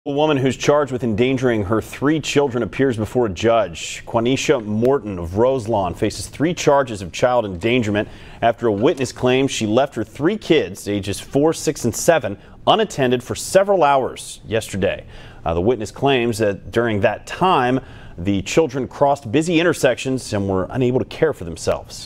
A woman who's charged with endangering her 3 children appears before a judge. Quanisha Morton of Roselawn faces 3 charges of child endangerment after a witness claims she left her 3 kids, ages 4, 6, and 7, unattended for several hours yesterday. The witness claims that during that time, the children crossed busy intersections and were unable to care for themselves.